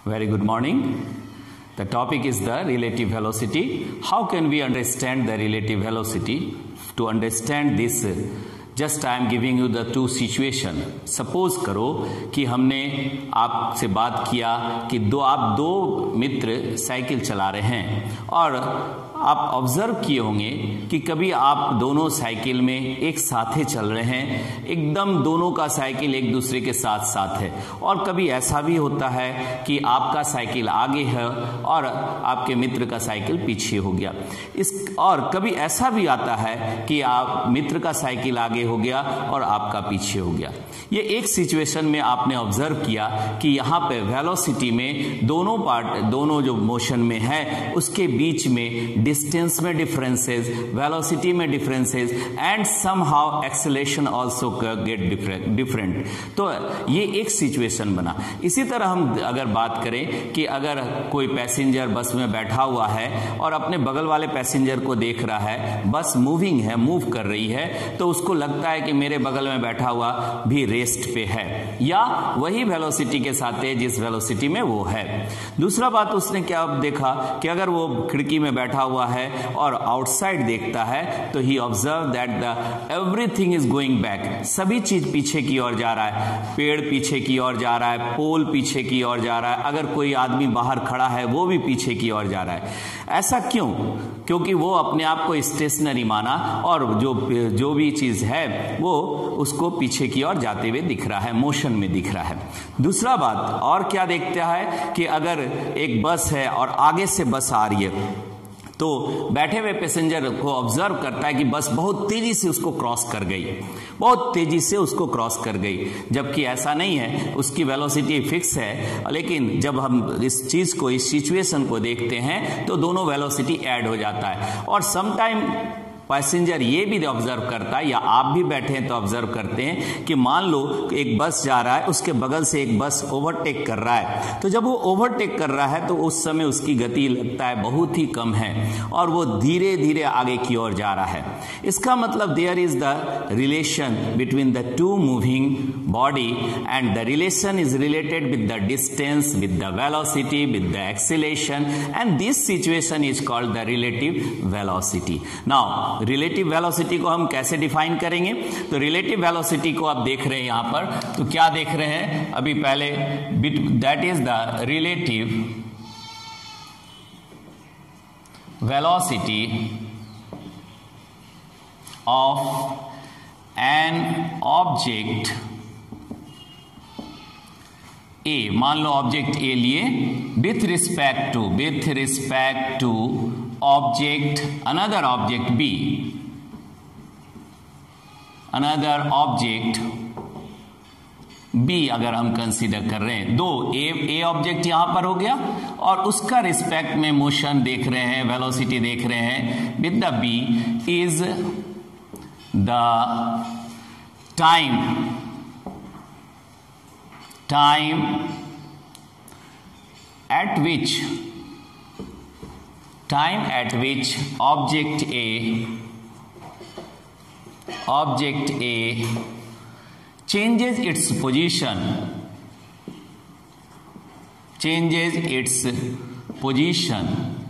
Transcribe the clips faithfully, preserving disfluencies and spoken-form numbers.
Very good morning. The topic is the relative velocity. How can we understand the relative velocity? To understand this, just I am giving you the two situation. Suppose करो कि हमने आपसे बात किया कि दो आप दो मित्र साइकिल चला रहे हैं और आप ऑब्जर्व किए होंगे कि कभी आप दोनों साइकिल में एक साथ ही चल रहे हैं, एकदम दोनों का साइकिल एक दूसरे के साथ साथ है, और कभी ऐसा भी होता है कि आपका साइकिल आगे है और आपके मित्र का साइकिल पीछे हो गया। इस और कभी ऐसा भी आता है कि आप मित्र का साइकिल आगे हो गया और आपका पीछे हो गया। ये एक सिचुएशन में आपने ऑब्जर्व किया कि यहाँ पे वेलोसिटी में दोनों पार्ट दोनों जो मोशन में है उसके बीच में डिस्टेंस में डिफरेंसेस, वेलोसिटी में differences and somehow acceleration also get different. तो ये एक सिचुएशन बना। इसी तरह हम अगर बात करें कि अगर कोई पैसेंजर बस में बैठा हुआ है और अपने बगल वाले पैसेंजर को देख रहा है, बस मूविंग है, मूव कर रही है, तो उसको लगता है कि मेरे बगल में बैठा हुआ भी रेस्ट पे है या वही वेलोसिटी के साथ है जिस वेलोसिटी में वो है। दूसरा बात उसने क्या देखा कि अगर वो खिड़की में बैठा हुआ है और आउटसाइड देखता है तो he observe that the everything is going back, सभी चीज पीछे की ओर जा रहा है, पेड़ पीछे की ओर जा रहा है, पोल पीछे की ओर जा रहा है, अगर कोई आदमी बाहर खड़ा है वो भी पीछे की ओर जा रहा है। ऐसा क्यों? क्योंकि वो अपने आप को स्टेशनरी माना और जो जो भी चीज है वो उसको पीछे की ओर जाते हुए दिख रहा है, मोशन में दिख रहा है। दूसरा बात और क्या देखता है कि अगर एक बस है और आगे से बस आ रही है तो बैठे हुए पैसेंजर को ऑब्जर्व करता है कि बस बहुत तेजी से उसको क्रॉस कर गई, बहुत तेजी से उसको क्रॉस कर गई, जबकि ऐसा नहीं है, उसकी वेलोसिटी फिक्स है। लेकिन जब हम इस चीज को, इस सिचुएशन को देखते हैं तो दोनों वेलोसिटी ऐड हो जाता है। और सम टाइम पैसेंजर ये भी ऑब्जर्व करता है या आप भी बैठे हैं तो ऑब्जर्व करते हैं कि मान लो एक बस जा रहा है, उसके बगल से एक बस ओवरटेक कर रहा है, तो जब वो ओवरटेक कर रहा है तो उस समय उसकी गति लगता है बहुत ही कम है और वो धीरे धीरे आगे की ओर जा रहा है। इसका मतलब there is the relation between the two moving body and the relation is related with the distance, with the velocity, with the acceleration, and this situation is called the relative velocity. Now relative velocity को हम कैसे define करेंगे? तो relative velocity को आप देख रहे हैं यहां पर, तो क्या देख रहे हैं अभी पहले, that is the relative velocity of an object A. मान लो ऑब्जेक्ट ए लिए with respect to with respect to object another object B, another object B अगर हम कंसीडर कर रहे हैं, दो ए ए ऑब्जेक्ट यहां पर हो गया और उसका रिस्पेक्ट में मोशन देख रहे हैं, वेलोसिटी देख रहे हैं with the B is the time time at which time at which object A object A changes its position changes its position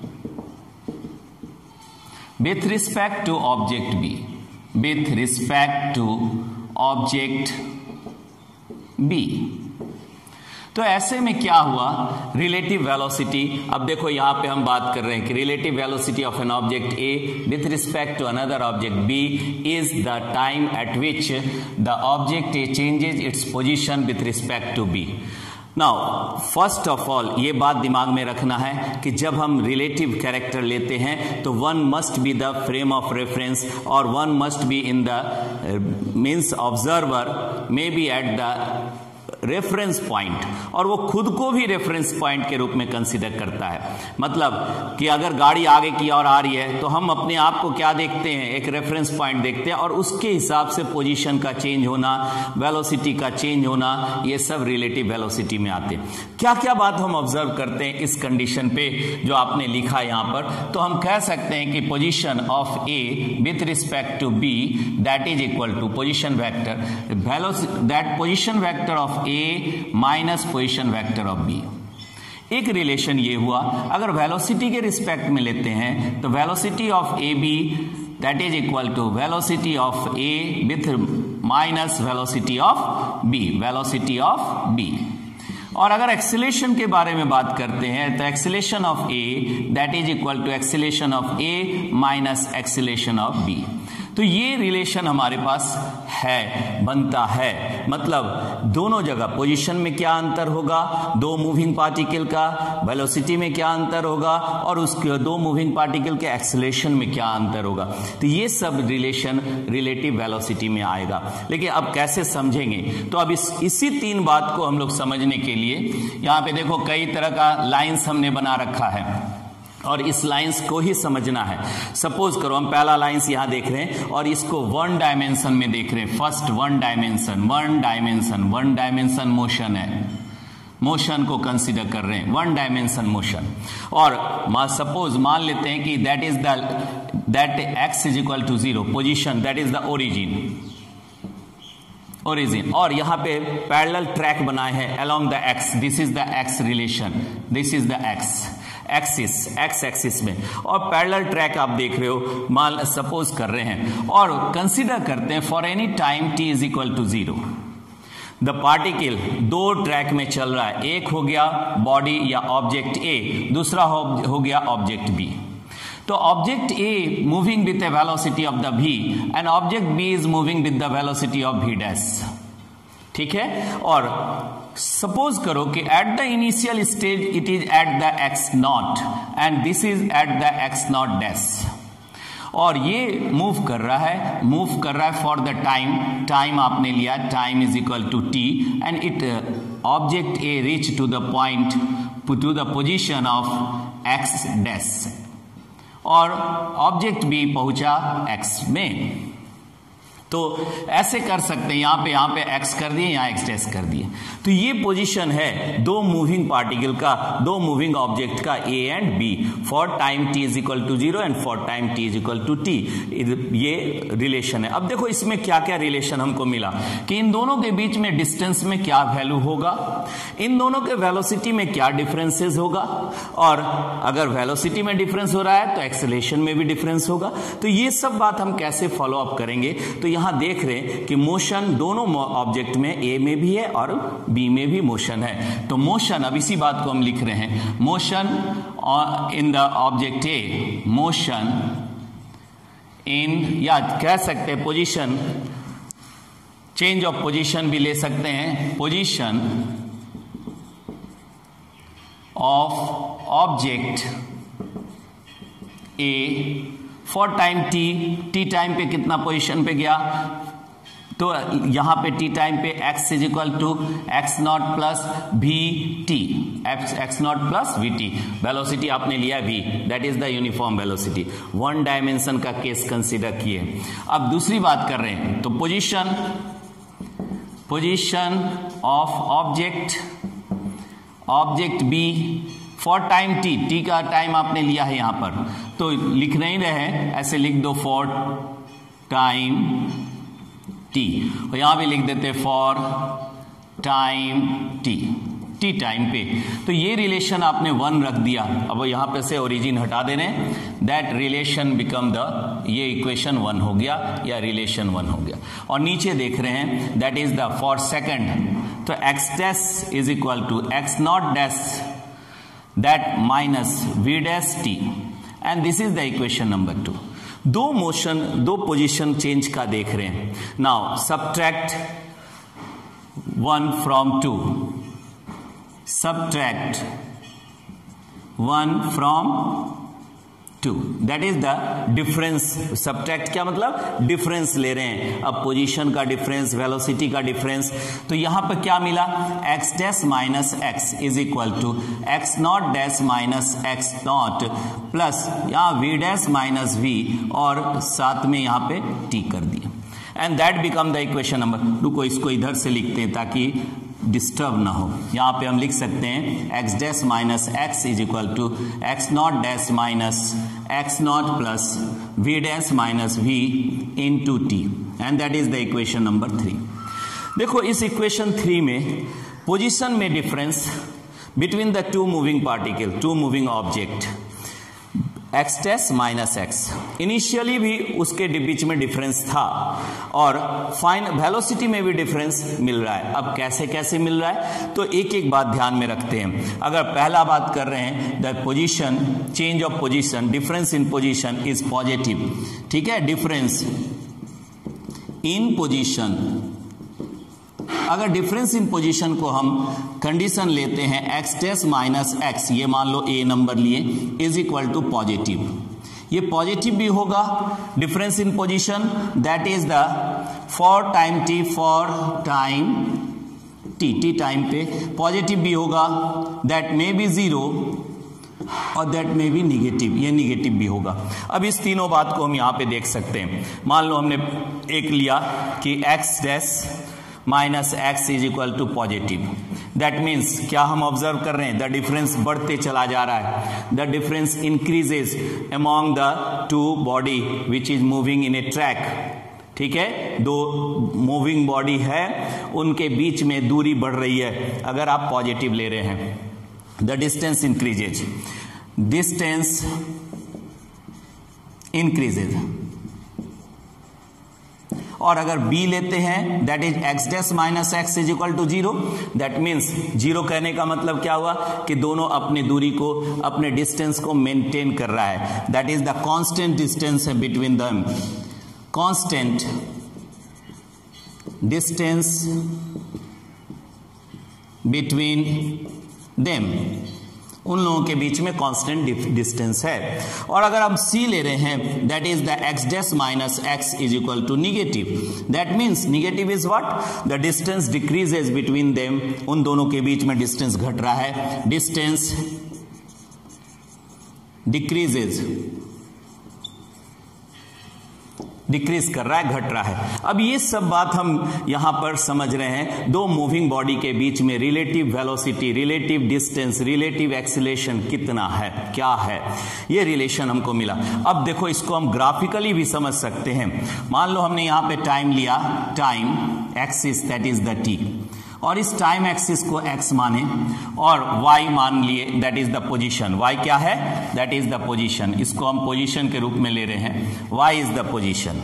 with respect to object B with respect to object B। तो ऐसे में क्या हुआ, relative velocity, अब देखो यहां पे हम बात कर रहे हैं कि relative velocity of an object A with respect to another object B is the time at which the object A changes its position with respect to B. Now first of all ये बात दिमाग में रखना है कि जब हम relative character लेते हैं तो one must be the frame of reference और one must be in the means observer may be at the reference point, और वो खुद को भी रेफरेंस पॉइंट के रूप में कंसीडर करता है। मतलब कि अगर गाड़ी आगे की ओर आ रही है तो हम अपने आप को क्या देखते हैं, एक रेफरेंस पॉइंट देखते हैं और उसके हिसाब से पोजीशन का चेंज होना, वेलोसिटी का चेंज होना, ये सब रिलेटिव वेलोसिटी में आते हैं। क्या क्या बात हम ऑब्जर्व करते हैं इस कंडीशन पे जो आपने लिखा है यहां पर? तो हम कह सकते हैं कि position of A with respect to B that is equal to position vector velocity that position vector of A minus position vector of B। एक रिलेशन ये हुआ, अगर वेलोसिटी के रिस्पेक्ट में लेते हैं तो velocity of A B that is equal to velocity of A with minus velocity of B, velocity of B. और अगर एक्सीलरेशन के बारे में बात करते हैं तो acceleration of A that is equal to acceleration of A minus acceleration of B. तो ये रिलेशन हमारे पास है, बनता है, मतलब दोनों जगह पोजीशन में क्या अंतर होगा, दो मूविंग पार्टिकल का वेलोसिटी में क्या अंतर होगा, और उसके दो मूविंग पार्टिकल के एक्सेलरेशन में क्या अंतर होगा। तो ये सब रिलेशन रिलेटिव वेलोसिटी में आएगा। लेकिन अब कैसे समझेंगे, तो अब इस इसी तीन बात को हम लोग समझने के लिए यहाँ पे देखो कई तरह का लाइंस हमने बना रखा है और इस लाइंस को ही समझना है। सपोज करो हम पहला लाइंस यहां देख रहे हैं और इसको वन डायमेंशन में देख रहे हैं। First one dimension, one dimension, one dimension motion है, मोशन को कंसीडर कर रहे हैं, वन डायमेंशन मोशन। और सपोज मान लेते हैं कि that is the that x is equal to zero, position that is the origin, origin. और यहां पे पैरेलल ट्रैक बनाए हैं along the x, this is the x relation, this is the x axis, x axis में, और parallel track आप देख रहे हो, मान सपोज कर रहे हैं और कंसीडर करते हैं for any time t is equal to zero the particle दो ट्रैक में चल रहा है, एक हो गया बॉडी या ऑब्जेक्ट ए, दूसरा हो, हो गया ऑब्जेक्ट बी। तो object A moving with the velocity of the v and object B is moving with the velocity of v dash, ठीक है। और सपोज करो कि at the initial stage it is at the x not and this is at the x not dash, और ये move कर रहा है, मूव कर रहा है फॉर द टाइम, टाइम आपने लिया time is equal to t, and it object A reach to the point to the position of x dash, और ऑब्जेक्ट बी पहुंचा एक्स में। तो ऐसे कर सकते हैं, यहां पे यहां पे x कर दिए, यहां x डैश कर दिए। तो ये पोजीशन है दो मूविंग पार्टिकल का, दो मूविंग ऑब्जेक्ट का a and b for time t is equal to zero and for time t is equal to t, ये रिलेशन है। अब देखो इसमें क्या क्या रिलेशन हमको मिला कि इन दोनों के बीच में डिस्टेंस में क्या वैल्यू होगा, इन दोनों के वेलोसिटी में क्या डिफरेंसेस होगा, और अगर वेलोसिटी में डिफरेंस हो रहा है तो एक्सेलरेशन में भी डिफरेंस होगा। तो ये सब बात हम कैसे फॉलो अप करेंगे, तो यहां देख रहे हैं कि मोशन दोनों ऑब्जेक्ट में ए में भी है और बी में भी मोशन है। तो मोशन, अब इसी बात को हम लिख रहे हैं, motion in the object A, motion in, या कह सकते हैं पोजीशन, चेंज ऑफ पोजीशन भी ले सकते हैं, position of object A for time t, t time पे कितना पोजीशन पे गया, तो यहां पे टी टाइम पे x is equal to x not plus v t, x not plus v t, velocity आपने लिया v, that is the uniform velocity, one dimension का केस कंसीडर किए। अब दूसरी बात कर रहे हैं, तो position, position of object, object B for time t, T का टाइम आपने लिया है यहां पर, तो लिख नहीं रहे, ऐसे लिख दो फॉर टाइम टी, और यहां भी लिख देते for time t, t time पे। तो ये रिलेशन आपने वन रख दिया, अब यहां पे से ओरिजिन हटा दे रहे हैं, दैट रिलेशन बिकम द, ये इक्वेशन वन हो गया या रिलेशन वन हो गया। और नीचे देख रहे हैं that is the for second, तो x dash is equal to x not dash that minus v dash t, and this is the equation number two. दो मोशन, दो पोजीशन चेंज का देख रहे हैं। Now subtract one from two, subtract one from two, that is the difference. Subtract क्या मतलब, difference ले रहे हैं। अब पोजीशन का डिफरेंस, वेलोसिटी का डिफरेंस, तो यहां पर क्या मिला, x dash minus x is equal to x not dash minus x not plus यहां वी डैश माइनस वी, और साथ में यहां पे टी कर दिया, and that become the equation number. रुको इसको इधर से लिखते हैं ताकि डिस्टर्ब ना हो। यहां पे हम लिख सकते हैं x dash minus x is equal to x not dash minus x not plus v dash minus v into t, and that is the equation number three. देखो इस इक्वेशन थ्री में पोजीशन में difference, between the two moving particle, two moving object, x test minus x. Initially भी उसके बीच में difference था और fine velocity में भी डिफरेंस मिल रहा है। अब कैसे कैसे मिल रहा है, तो एक एक बात ध्यान में रखते हैं। अगर पहला बात कर रहे हैं the position, change of position, difference in position is positive, ठीक है, डिफरेंस इन पोजीशन, अगर डिफरेंस इन पोजीशन को हम कंडीशन लेते हैं एक्स टेस्ट माइनस एक्स, ये मान लो ए नंबर लिए, इज इक्वल टू पॉजिटिव, ये पॉजिटिव भी होगा difference in position, that is the for time t, for time t, t time पे पॉजिटिव भी होगा, दैट मे बी जीरो और दैट में भी निगेटिव, ये निगेटिव भी होगा। अब इस तीनों बात को हम यहां पे देख सकते हैं। मान लो हमने एक लिया कि x dash minus x is equal to positive, that means क्या हम ऑब्जर्व कर रहे हैं, द डिफरेंस बढ़ते चला जा रहा है, the difference increases among the two body which is moving in a track, ठीक है, दो मूविंग बॉडी है उनके बीच में दूरी बढ़ रही है अगर आप पॉजिटिव ले रहे हैं, the distance increases, distance increases. और अगर b लेते हैं that is x dash minus x is equal to zero, that means zero कहने का मतलब क्या हुआ कि दोनों अपने दूरी को, अपने डिस्टेंस को मेंटेन कर रहा है, that is the constant distance between them, constant distance between them, उन लोगों के बीच में कांस्टेंट डिस्टेंस है। और अगर हम c ले रहे हैं that is the x dash minus x is equal to negative, that means negative is what, the distance decreases between them, उन दोनों के बीच में डिस्टेंस घट रहा है, डिस्टेंस डिक्रीजेज, डिक्रीज कर रहा है, घट रहा है। अब ये सब बात हम यहां पर समझ रहे हैं, दो मूविंग बॉडी के बीच में relative velocity, relative distance, relative acceleration कितना है, क्या है, ये रिलेशन हमको मिला। अब देखो इसको हम ग्राफिकली भी समझ सकते हैं। मान लो हमने यहां पे टाइम लिया, time axis that is the t, और इस टाइम एक्सिस को x माने और y मान लिए that is the position, y क्या है, दैट इज द पोजीशन, इसको हम पोजीशन के रूप में ले रहे हैं, y is the position,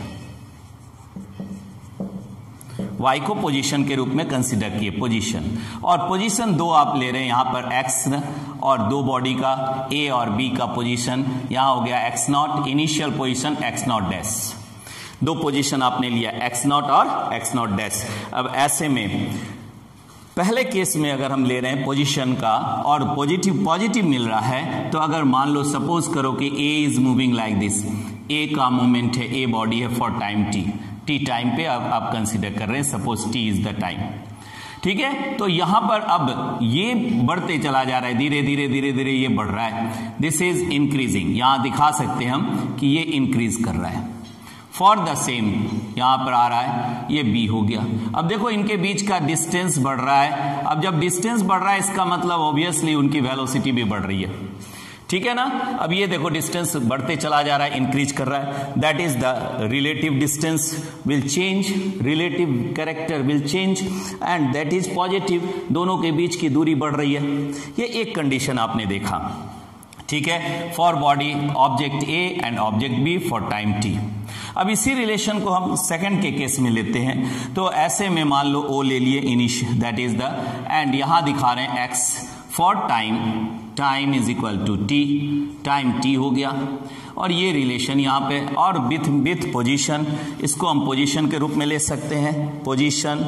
y को पोजीशन के रूप में कंसीडर किए, पोजीशन, और पोजीशन दो आप ले रहे हैं यहां पर x और दो बॉडी का a और b का पोजीशन, यहां हो गया x not, initial position x not dash, दो पोजीशन आपने लिया x नॉट और x नॉट डैश। अब ऐसे में पहले केस में अगर हम ले रहे हैं पोजीशन का और पॉजिटिव पॉजिटिव मिल रहा है, तो अगर मान लो सपोज करो कि A is moving like this, A का मूवमेंट है, A बॉडी है for time t, t time पे अब आप कंसीडर कर रहे हैं, suppose t is the time, ठीक है। तो यहां पर अब ये बढ़ते चला जा रहा है, धीरे धीरे धीरे धीरे ये बढ़ रहा है, दिस इज इंक्रीजिंग, यहां दिखा सकते हैं हम कि ये इंक्रीज कर रहा है, फॉर द सेम यहां पर आ रहा है, ये b हो गया। अब देखो इनके बीच का डिस्टेंस बढ़ रहा है, अब जब डिस्टेंस बढ़ रहा है इसका मतलब ऑब्वियसली उनकी वेलोसिटी भी बढ़ रही है, ठीक है ना। अब ये देखो डिस्टेंस बढ़ते चला जा रहा है, इंक्रीज कर रहा है, that is the relative distance will change, relative character will change and that is positive, दोनों के बीच की दूरी बढ़ रही है। ये एक कंडीशन आपने देखा, ठीक है, for body object A and object B for time t. अब इसी रिलेशन को हम सेकंड के केस में लेते हैं, तो ऐसे में मान लो ओ ले लिए इनिश, दैट इज द, एंड यहां दिखा रहे हैं x for time, time is equal to t, time t हो गया, और ये रिलेशन यहां पे, और विथ विथ पोजीशन, इसको हम पोजीशन के रूप में ले सकते हैं, पोजीशन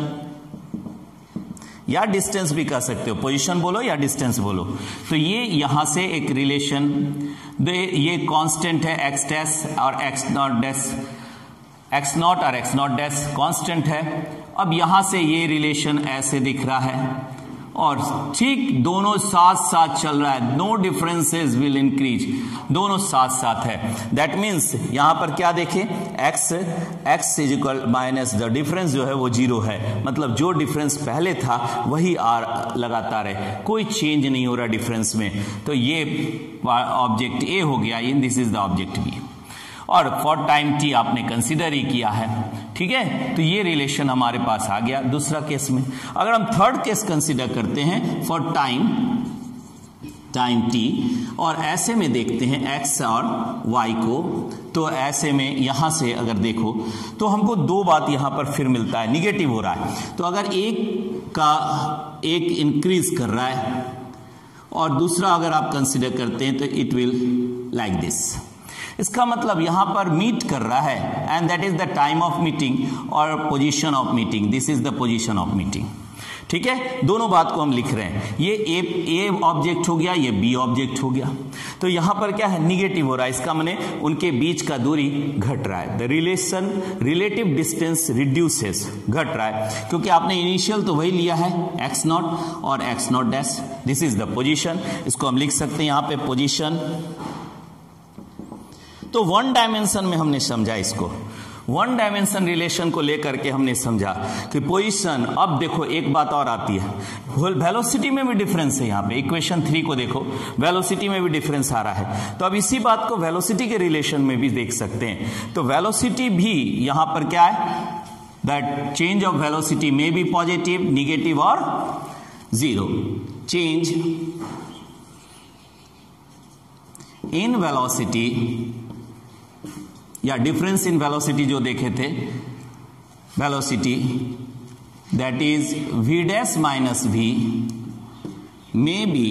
या डिस्टेंस भी कह सकते हो, पोजीशन बोलो या डिस्टेंस बोलो। तो ये यहां से एक रिलेशन, ये कांस्टेंट है एक्स डैश और x not dash, x not और एक्स नॉट डैश कांस्टेंट है। अब यहां से ये रिलेशन ऐसे दिख रहा है और ठीक दोनों साथ साथ चल रहा है, नो डिफरेंसेस विल इंक्रीज, दोनों साथ साथ है, दैट मीन्स यहां पर क्या देखें, x x is equal minus the difference जो है वो जीरो है, मतलब जो डिफरेंस पहले था वही आ लगातार है, कोई चेंज नहीं हो रहा डिफरेंस में। तो ये ऑब्जेक्ट ए हो गया, this is the object B, और फॉर टाइम टी आपने कंसीडर ही किया है, ठीक है। तो ये रिलेशन हमारे पास आ गया दूसरा केस में। अगर हम थर्ड केस कंसीडर करते हैं, फॉर टाइम टाइम टी, और ऐसे में देखते हैं एक्स और वाई को। तो ऐसे में यहां से अगर देखो तो हमको दो बात यहां पर फिर मिलता है, निगेटिव हो रहा है। तो अगर एक का एक इंक्रीज कर रहा है और दूसरा अगर आप कंसिडर करते हैं तो इट विल लाइक दिस। इसका मतलब यहां पर मीट कर रहा है and that is the time of meeting और position of meeting, this is the position of meeting. ठीक है, दोनों बात को हम लिख रहे हैं। ये ए ए ऑब्जेक्ट हो गया, ये बी ऑब्जेक्ट हो गया। तो यहां पर क्या है, निगेटिव हो रहा है। इसका माने उनके बीच का दूरी घट रहा है। The relation relative distance reduces, घट रहा है, क्योंकि आपने इनिशियल तो वही लिया है एक्स नॉट और x not dash. This is the position. इसको हम लिख सकते हैं यहां पे पोजीशन। तो वन डायमेंशन में हमने समझा इसको, वन डायमेंशन रिलेशन को लेकर के हमने समझा कि पोजीशन। अब देखो एक बात और आती है, वेलोसिटी में भी डिफरेंस है। यहाँ पे इक्वेशन थ्री को देखो, वेलोसिटी में भी डिफरेंस आ रहा है। तो अब इसी बात को वेलोसिटी के रिलेशन में भी देख सकते हैं। तो वेलोसिटी भी यहां पर क्या है, that change of velocity may be positive, negative और जीरो। चेंज इन वेलोसिटी या डिफरेंस इन वेलोसिटी जो देखे थे, velocity that is v dash minus v may be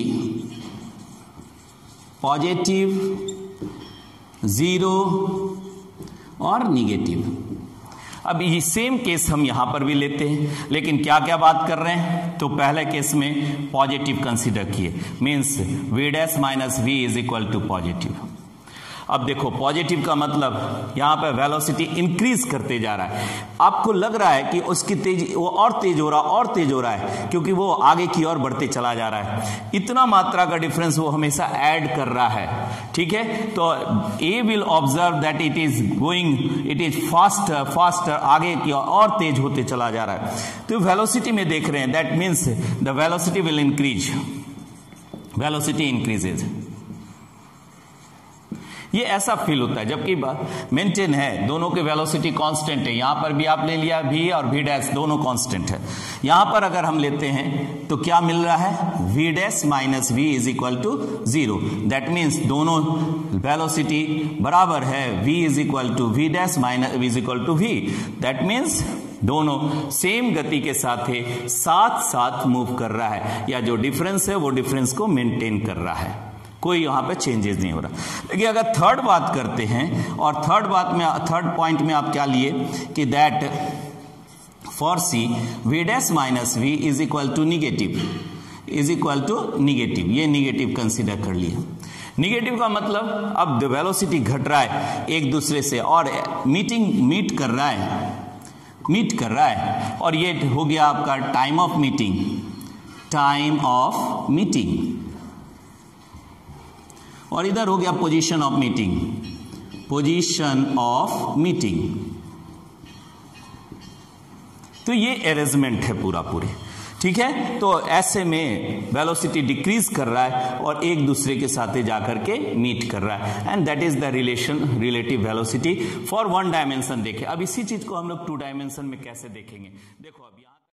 positive, zero और निगेटिव। अब ये सेम केस हम यहां पर भी लेते हैं, लेकिन क्या क्या बात कर रहे हैं। तो पहले केस में पॉजिटिव कंसीडर किए, means v dash minus v is equal to positive. अब देखो पॉजिटिव का मतलब यहां पे वेलोसिटी इंक्रीज करते जा रहा है। आपको लग रहा है कि उसकी तेज वो और तेज हो रहा और तेज हो रहा है, क्योंकि वो आगे की ओर बढ़ते चला जा रहा है। इतना मात्रा का डिफरेंस वो हमेशा ऐड कर रहा है। ठीक है, तो A will observe that it is going, it is faster faster, आगे की ओर और तेज होते चला जा रहा है। तो वेलोसिटी में देख रहे हैं, that means the velocity will increase, velocity increases. ये ऐसा फील होता है, जबकि मेंटेन है, दोनों के वेलोसिटी कांस्टेंट है। यहां पर भी आप ले लिया v और v डैश दोनों कांस्टेंट है। यहां पर अगर हम लेते हैं तो क्या मिल रहा है, v dash minus v is equal to zero. That means दोनों वेलोसिटी बराबर है, v is equal to v dash minus v is equal to v। That means दोनों सेम गति के साथ है, साथ साथ मूव कर रहा है, या जो डिफरेंस है वो डिफरेंस को मेंटेन कर रहा है, कोई यहां पे चेंजेस नहीं हो रहा। लेकिन अगर थर्ड बात करते हैं, और थर्ड बात में थर्ड पॉइंट में आप क्या लिए कि that for C v dash minus v is equal to negative, is equal to negative. ये निगेटिव कंसीडर कर लिए। निगेटिव का मतलब अब द वेलोसिटी घट रहा है एक दूसरे से, और मीटिंग मीट कर रहा है, मीट कर रहा है, और ये हो गया आपका time of meeting, time of meeting. और इधर हो गया position of meeting, position of meeting. तो ये अरेंजमेंट है पूरा पूरे। ठीक है, तो ऐसे में वेलोसिटी डिक्रीज कर रहा है और एक दूसरे के साथ जाकर के मीट कर रहा है, and that is the relation relative velocity for one dimension. देखें अब इसी चीज को हम लोग टू डायमेंशन में कैसे देखेंगे। देखो अब